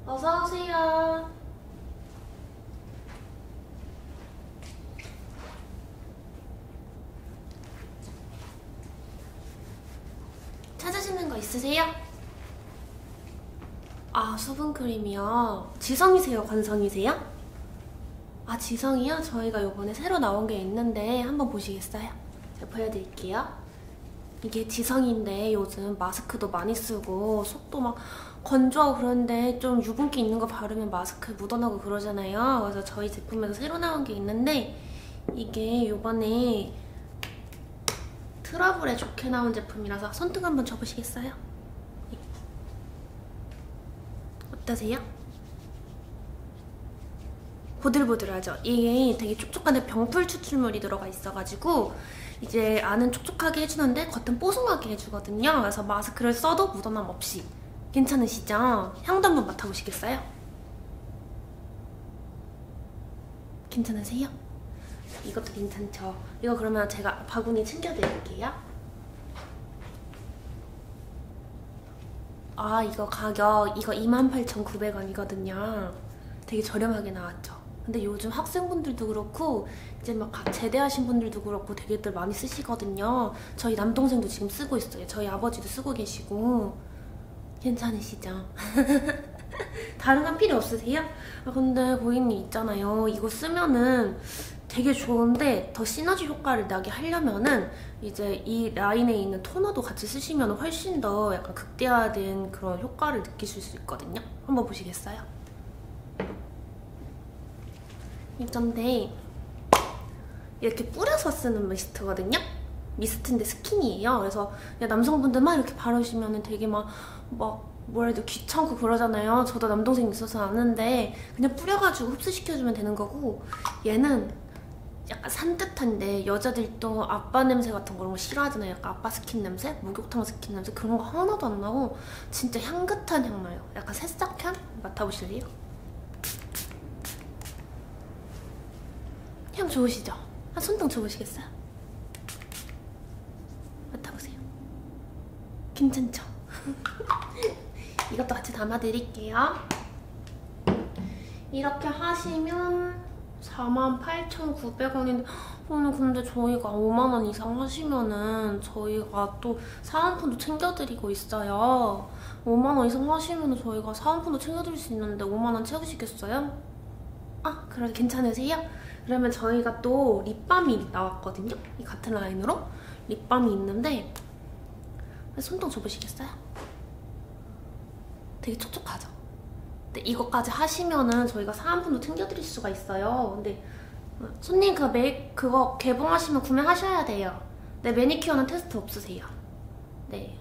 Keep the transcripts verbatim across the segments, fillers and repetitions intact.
어서오세요. 찾으시는 거 있으세요? 아, 수분크림이요? 지성이세요? 관성이세요? 아, 지성이요? 저희가 요번에 새로 나온 게 있는데 한번 보시겠어요? 제가 보여드릴게요. 이게 지성인데 요즘 마스크도 많이 쓰고 속도 막 건조하고 그런데 좀 유분기 있는 거 바르면 마스크에 묻어나고 그러잖아요. 그래서 저희 제품에서 새로 나온 게 있는데 이게 요번에 트러블에 좋게 나온 제품이라서 손등 한번 줘보시겠어요? 어떠세요? 보들보들하죠? 이게 되게 촉촉한데 병풀 추출물이 들어가 있어가지고 이제 안은 촉촉하게 해주는데 겉은 뽀송하게 해주거든요. 그래서 마스크를 써도 묻어남 없이. 괜찮으시죠? 향도 한번 맡아보시겠어요? 괜찮으세요? 이것도 괜찮죠? 이거 그러면 제가 바구니 챙겨드릴게요. 아, 이거 가격 이거 이만 팔천구백 원이거든요. 되게 저렴하게 나왔죠? 근데 요즘 학생분들도 그렇고 이제 막 제대하신 분들도 그렇고 되게들 많이 쓰시거든요. 저희 남동생도 지금 쓰고 있어요. 저희 아버지도 쓰고 계시고. 괜찮으시죠? 다른 건 필요 없으세요? 아, 근데 고객님 있잖아요. 이거 쓰면은 되게 좋은데 더 시너지 효과를 나게 하려면은 이제 이 라인에 있는 토너도 같이 쓰시면 훨씬 더 약간 극대화된 그런 효과를 느끼실 수 있거든요. 한번 보시겠어요? 이건데 이렇게 뿌려서 쓰는 미스트거든요? 미스트인데 스킨이에요. 그래서 남성분들만 이렇게 바르시면 되게 막, 막 뭐라 해야 돼, 귀찮고 그러잖아요. 저도 남동생 있어서 아는데 그냥 뿌려가지고 흡수시켜주면 되는 거고, 얘는 약간 산뜻한데 여자들도 아빠 냄새 같은 거 그런 거 싫어하잖아요. 약간 아빠 스킨 냄새? 목욕탕 스킨 냄새? 그런 거 하나도 안 나고 진짜 향긋한 향 나요. 약간 새싹향? 맡아보실래요? 향 좋으시죠? 한 손등 줘보시겠어요? 맡아보세요. 괜찮죠? 이것도 같이 담아드릴게요. 이렇게 하시면 사만 팔천구백 원인데 오늘 근데 저희가 오만 원 이상 하시면은 저희가 또 사은품도 챙겨드리고 있어요. 오만 원 이상 하시면은 저희가 사은품도 챙겨드릴 수 있는데 오만 원 채우시겠어요? 아, 그래 괜찮으세요? 그러면 저희가 또 립밤이 나왔거든요? 이 같은 라인으로 립밤이 있는데 손등 줘보시겠어요? 되게 촉촉하죠? 근데 이것까지 하시면은 저희가 사은품도 챙겨드릴 수가 있어요. 근데 손님 그 메이 그거 개봉하시면 구매하셔야 돼요. 네, 매니큐어는 테스트 없으세요. 네.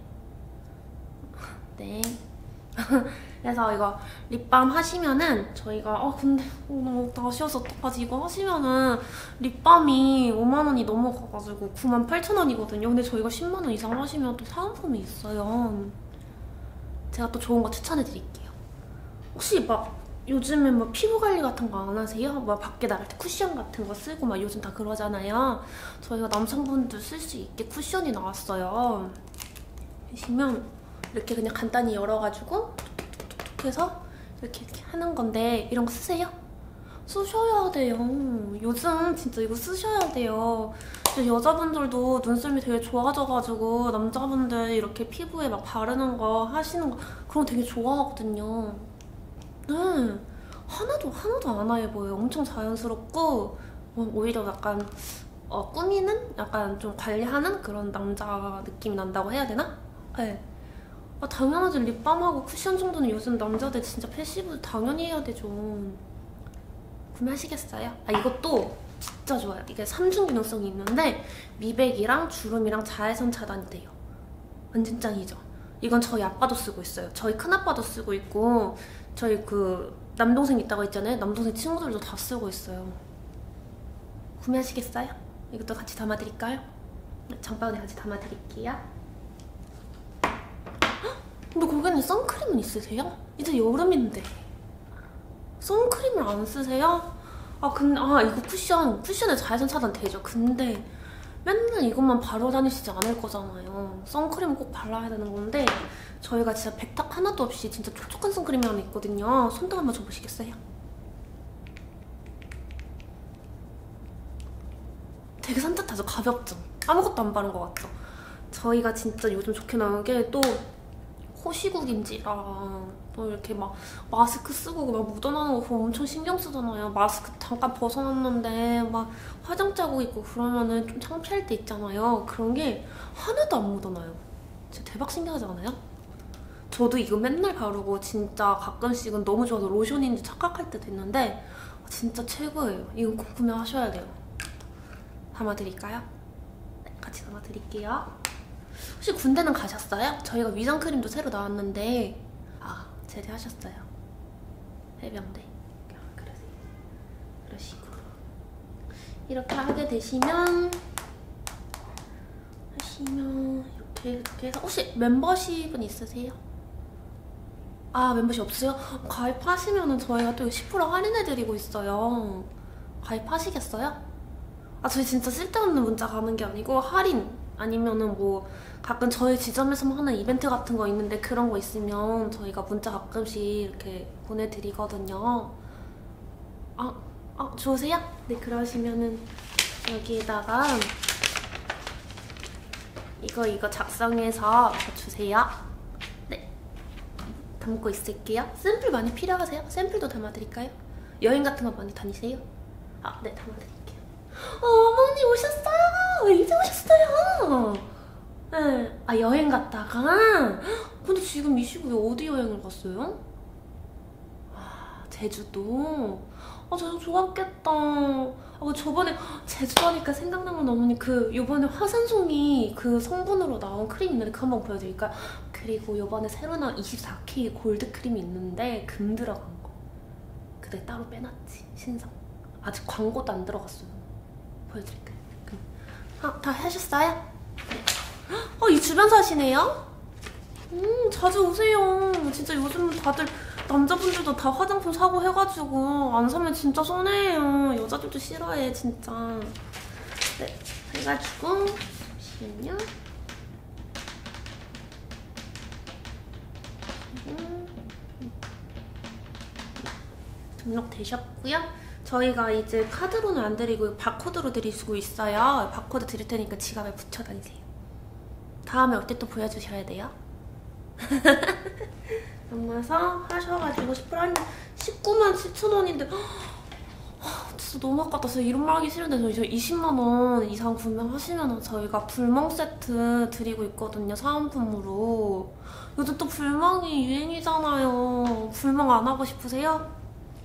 네. 그래서 이거 립밤 하시면은 저희가 어 근데 오늘 아쉬워서 어떡하지, 이거 하시면은 립밤이 오만 원이 넘어가가지고 구만 팔천 원이거든요. 근데 저희가 십만 원 이상 하시면 또 사은품이 있어요. 제가 또 좋은 거 추천해드릴게요. 혹시 막 요즘에 뭐 피부 관리 같은 거 안 하세요? 뭐 밖에 나갈 때 쿠션 같은 거 쓰고 막 요즘 다 그러잖아요. 저희가 남성분들 쓸 수 있게 쿠션이 나왔어요. 보시면 이렇게 그냥 간단히 열어가지고 톡톡톡 해서 이렇게 이렇게 하는 건데 이런 거 쓰세요? 쓰셔야 돼요. 요즘 진짜 이거 쓰셔야 돼요. 여자분들도 눈썰미 되게 좋아져가지고 남자분들 이렇게 피부에 막 바르는 거 하시는 거 그런 거 되게 좋아하거든요. 네, 하나도 하나도 안 와해 보여요. 엄청 자연스럽고 오히려 약간 어, 꾸미는? 약간 좀 관리하는 그런 남자 느낌이 난다고 해야 되나? 네. 아, 당연하지. 립밤하고 쿠션 정도는 요즘 남자들 진짜 패시브 당연히 해야 되죠. 구매하시겠어요? 아, 이것도 진짜 좋아요. 이게 삼중 기능성이 있는데 미백이랑 주름이랑 자외선 차단이 돼요. 완전 짱이죠? 이건 저희 아빠도 쓰고 있어요. 저희 큰아빠도 쓰고 있고 저희 그 남동생 있다고 했잖아요. 남동생 친구들도 다 쓰고 있어요. 구매하시겠어요? 이것도 같이 담아드릴까요? 장바구니 같이 담아드릴게요. 근데 고객님 선크림은 있으세요? 이제 여름인데 선크림을 안 쓰세요? 아 근데 아 이거 쿠션 쿠션에 자외선 차단 되죠. 근데 맨날 이것만 바르고 다니시지 않을 거잖아요. 선크림 꼭 발라야 되는 건데 저희가 진짜 백탁 하나도 없이 진짜 촉촉한 선크림이 하나 있거든요. 손등 한번 줘보시겠어요? 되게 산뜻하죠? 가볍죠? 아무것도 안 바른 것 같죠? 저희가 진짜 요즘 좋게 나온 게 또 코시국인지랑 또 이렇게 막 마스크 쓰고 막 묻어나는 거 그거 엄청 신경 쓰잖아요. 마스크 잠깐 벗어놨는데 막 화장 자국 있고 그러면은 좀 창피할 때 있잖아요. 그런 게 하나도 안 묻어나요. 진짜 대박 신기하지 않아요? 저도 이거 맨날 바르고 진짜 가끔씩은 너무 좋아서 로션인지 착각할 때도 있는데 진짜 최고예요. 이거 꼭 구매하셔야 돼요. 담아드릴까요? 네, 같이 담아드릴게요. 혹시 군대는 가셨어요? 저희가 위장크림도 새로 나왔는데 아, 제대하셨어요. 해병대. 그러세요. 그러시고 이렇게 하게 되시면 하시면 이렇게 이렇게 해서 혹시 멤버십은 있으세요? 아, 멤버십 없어요? 가입하시면은 저희가 또 십 퍼센트 할인해드리고 있어요. 가입하시겠어요? 아, 저희 진짜 쓸데없는 문자 가는 게 아니고 할인 아니면은 뭐 가끔 저희 지점에서만 하는 이벤트 같은 거 있는데 그런 거 있으면 저희가 문자 가끔씩 이렇게 보내드리거든요. 아, 아 좋으세요? 네, 그러시면은 여기에다가 이거 이거 작성해서 주세요. 네, 담고 있을게요. 샘플 많이 필요하세요? 샘플도 담아드릴까요? 여행 같은 거 많이 다니세요? 아, 네, 담아드릴게요. 어, 어머니 오셨어요! 이제 오셨어요! 네. 아, 여행 갔다가? 근데 지금 이 시국에 어디 여행을 갔어요? 아, 제주도? 아, 제주도 좋았겠다. 아, 저번에 제주도 하니까 생각난 건 어머니 그 요번에 화산송이 그 성분으로 나온 크림 있는데 그거 한번 보여드릴까요? 그리고 요번에 새로 나온 이십사 케이 골드 크림이 있는데 금 들어간 거. 그때 따로 빼놨지, 신상. 아직 광고도 안 들어갔어요. 보여드릴까요? 아, 다 하셨어요? 네. 어, 이 주변 사시네요? 음, 자주 오세요. 진짜 요즘 다들 남자분들도 다 화장품 사고 해가지고 안 사면 진짜 손해예요. 여자들도 싫어해, 진짜. 네, 해가지고 잠시만요. 음, 등록되셨고요. 저희가 이제 카드로는 안 드리고 바코드로 드리고 있어요. 바코드 드릴 테니까 지갑에 붙여 다니세요. 다음에 올 때 또 보여주셔야 돼요. 넘어서 하셔가지고 십 퍼센트 할인 십구만 칠천 원인데 진짜 너무 아깝다. 진짜 이런 말 하기 싫은데 저희 이십만 원 이상 구매하시면 저희가 불멍 세트 드리고 있거든요. 사은품으로. 요즘 또 불멍이 유행이잖아요. 불멍 안 하고 싶으세요?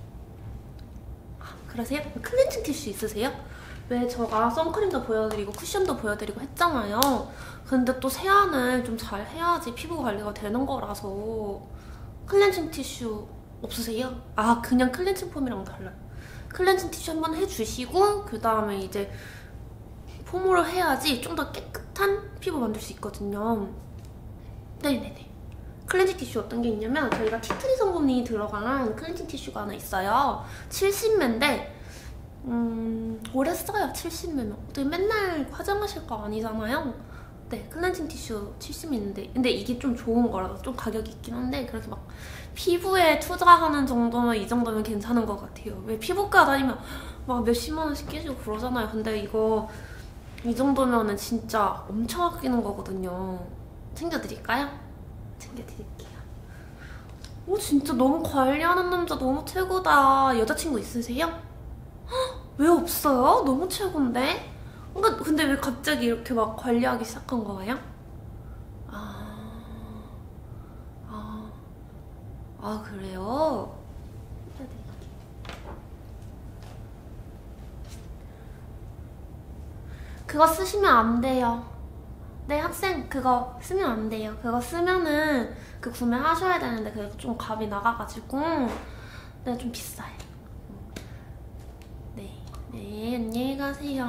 그러세요? 클렌징 티슈 있으세요? 왜 제가 선크림도 보여드리고 쿠션도 보여드리고 했잖아요. 근데 또 세안을 좀 잘 해야지 피부 관리가 되는 거라서 클렌징 티슈 없으세요? 아, 그냥 클렌징 폼이랑 달라요. 클렌징 티슈 한번 해주시고 그 다음에 이제 폼으로 해야지 좀 더 깨끗한 피부 만들 수 있거든요. 네네네. 클렌징 티슈 어떤 게 있냐면 저희가 티트리 성분이 들어간 클렌징 티슈가 하나 있어요. 칠십 매인데 음, 오래 써요. 칠십 매면. 어떻게 맨날 화장하실 거 아니잖아요. 네, 클렌징 티슈 칠십 매 있는데 근데 이게 좀 좋은 거라서 좀 가격이 있긴 한데 그래서 막 피부에 투자하는 정도면 이 정도면 괜찮은 것 같아요. 왜 피부과 다니면 막 몇십만 원씩 깨지고 그러잖아요. 근데 이거 이 정도면은 진짜 엄청 아끼는 거거든요. 챙겨드릴까요? 챙겨드릴게요. 오, 진짜 너무 관리하는 남자 너무 최고다. 여자친구 있으세요? 헉, 왜 없어요? 너무 최고인데? 그러니까 근데 왜 갑자기 이렇게 막 관리하기 시작한 거예요? 아, 아, 아 그래요? 그거 쓰시면 안 돼요. 네, 학생 그거 쓰면 안 돼요. 그거 쓰면은 그 구매하셔야 되는데 그게 좀 값이 나가가지고 네, 좀 비싸요. 네, 네, 안녕히 가세요.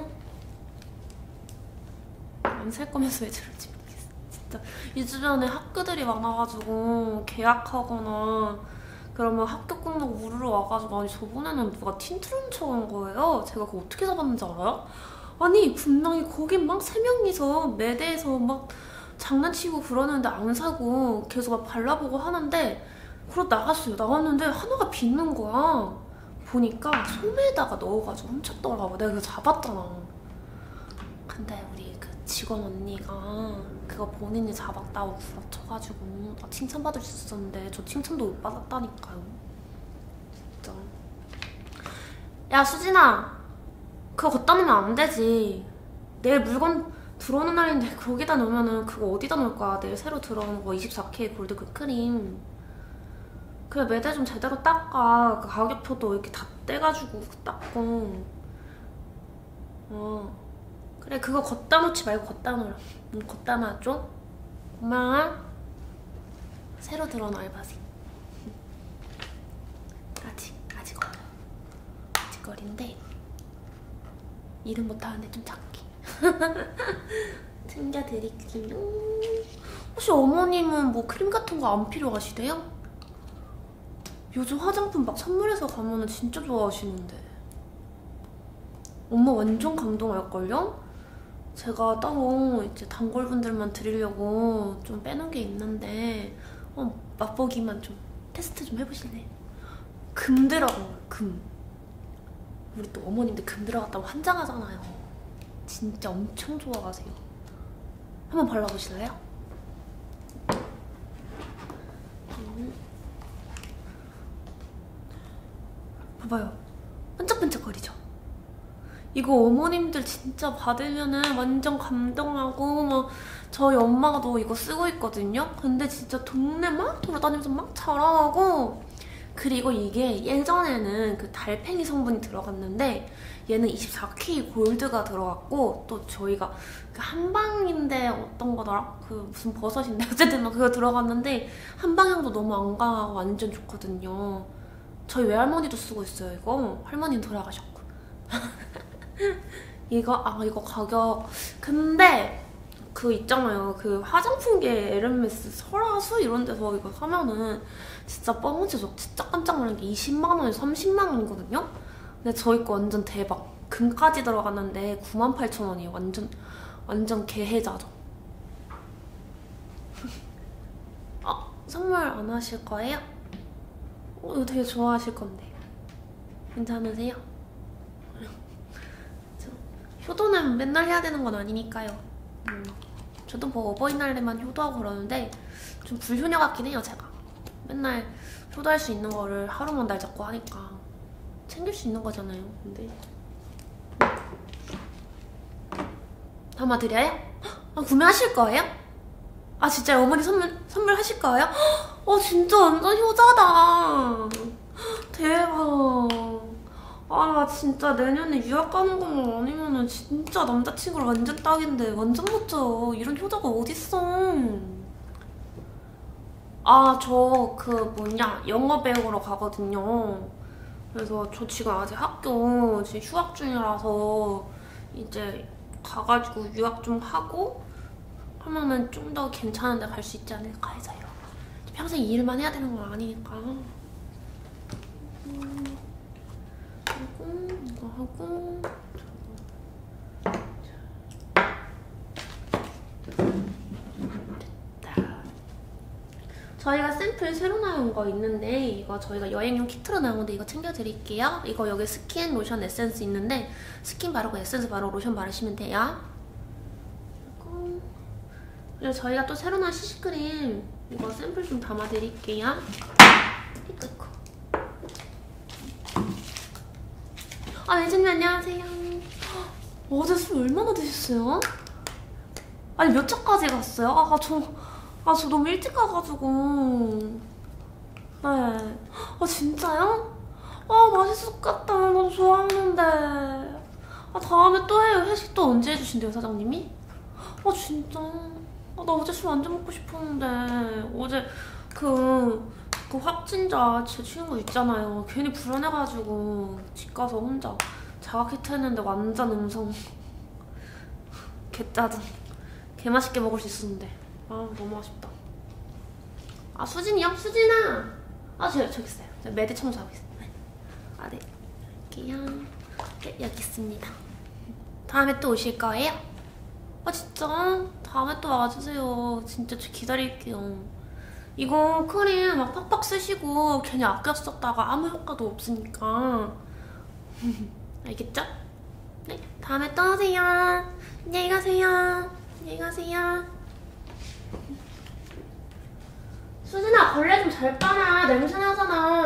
안 살 거면서 왜 저럴지 모르겠어. 진짜 이 주변에 학교들이 많아가지고 계약하거나 그러면 학교 끝나고 우르르 와가지고 아니 저번에는 누가 틴트를 훔쳐간 거예요. 제가 그거 어떻게 잡았는지 알아요? 아니 분명히 거기 막 세 명이서 매대에서 막 장난치고 그러는데 안 사고 계속 막 발라보고 하는데 그러고 나갔어요. 나갔는데 하나가 빗는 거야. 보니까 소매에다가 넣어가지고 훔쳤더라고. 내가 그거 잡았잖아. 근데 우리 그 직원 언니가 그거 본인이 잡았다고 구라쳐가지고 나 칭찬받을 수 있었는데 저 칭찬도 못 받았다니까요. 진짜. 야 수진아, 그거 걷다 놓으면 안 되지. 내일 물건 들어오는 날인데 거기다 놓으면은 그거 어디다 놓을 거야. 내일 새로 들어오는 거 이십사 케이 골드 그 크림. 그래 매대 좀 제대로 닦아. 그 가격표도 이렇게 다 떼가지고 닦고. 어 그래 그거 걷다 놓지 말고 걷다 놓으라. 응, 걷다 놔줘. 고마워. 새로 들어온 알바생. 아직 아직 어려. 아직 어린데 일은 못하는데 좀 작게 챙겨드릴게요. 혹시 어머님은 뭐 크림 같은 거 안 필요하시대요? 요즘 화장품 막 선물해서 가면은 진짜 좋아하시는데. 엄마 완전 감동할걸요? 제가 따로 이제 단골분들만 드리려고 좀 빼놓은 게 있는데 어, 맛보기만 좀 테스트 좀 해보실래요? 금 들어간 거예요, 금. 우리 또 어머님들 금 들어갔다고 환장하잖아요. 진짜 엄청 좋아하세요. 한번 발라보실래요? 음. 봐봐요. 반짝반짝거리죠? 이거 어머님들 진짜 받으면은 완전 감동하고 막 저희 엄마도 이거 쓰고 있거든요? 근데 진짜 동네 막 돌아다니면서 막 자랑하고. 그리고 이게 예전에는 그 달팽이 성분이 들어갔는데 얘는 이십사 케이 골드가 들어갔고 또 저희가 그 한방인데 어떤 거더라? 그 무슨 버섯인데 어쨌든 막 그거 들어갔는데 한방향도 너무 안 강하고 완전 좋거든요. 저희 외할머니도 쓰고 있어요. 이거 할머니는 돌아가셨고. 이거 아 이거 가격 근데 그 있잖아요. 그 화장품계 에르메스 설화수 이런 데서 이거 사면은 진짜 뻥치죠. 진짜 깜짝 놀란 게 이십만 원에서 삼십만 원이거든요? 근데 저희 거 완전 대박. 금까지 들어갔는데 구만 팔천 원이에요. 완전 완전 개혜자죠. 아 선물 안 하실 거예요? 어, 이거 되게 좋아하실 건데. 괜찮으세요? 효도는 맨날 해야 되는 건 아니니까요. 음, 저도 뭐 어버이날에만 효도하고 그러는데 좀 불효녀 같긴 해요. 제가 맨날 효도할 수 있는 거를 하루만 날 잡고 하니까 챙길 수 있는 거잖아요. 근데 담아드려요? 아 구매하실 거예요? 아 진짜 어머니 선물 선물 하실 거예요? 어 진짜 완전 효자다. 대박. 아 나 진짜 내년에 유학 가는 것만 아니면은 진짜 남자친구랑 완전 딱인데. 완전 멋져. 이런 효자가 어딨어. 아 저 그 뭐냐 영어 배우러 가거든요. 그래서 저 지금 아직 학교 지금 휴학 중이라서 이제 가가지고 유학 좀 하고 하면은 좀 더 괜찮은 데 갈 수 있지 않을까 해서요. 평생 이 일만 해야 되는 건 아니니까. 음. 하고 이거 하고 됐다. 저희가 샘플 새로 나온 거 있는데 이거 저희가 여행용 키트로 나온 건데 이거 챙겨드릴게요. 이거 여기 스킨, 로션, 에센스 있는데 스킨 바르고 에센스 바르고 로션 바르시면 돼요. 그리고, 그리고 저희가 또 새로 나온 시시크림 이거 샘플 좀 담아드릴게요. 이거 아 매진님 안녕하세요. 어제 술 얼마나 드셨어요? 아니 몇 차까지 갔어요? 아 저 아 저 너무 일찍 가가지고. 네. 아 진짜요? 아 맛있을 것 같다. 너무 좋아하는데. 아 다음에 또 해요. 회식 또 언제 해주신대요 사장님이? 아 진짜. 아 나 어제 술 완전 먹고 싶었는데 어제 그 그 확진자 제 친구 있잖아요. 괜히 불안해가지고 집 가서 혼자 자가 키트 했는데 완전 음성. 개짜증. 개 맛있게 먹을 수 있었는데 아 너무 아쉽다. 아 수진이요? 수진아! 아 저 저기 있어요. 저 매대 청소하고 있어요. 아 네. 여기요. 네 여기 있습니다. 다음에 또 오실 거예요? 아 진짜? 다음에 또 와주세요. 진짜 저 기다릴게요. 이거 크림 막 팍팍 쓰시고 괜히 아껴 썼다가 아무 효과도 없으니까. 알겠죠? 네, 다음에 또 오세요. 안녕히 가세요. 안녕히 가세요. 수진아, 걸레 좀 잘 빠나. 냄새 나잖아.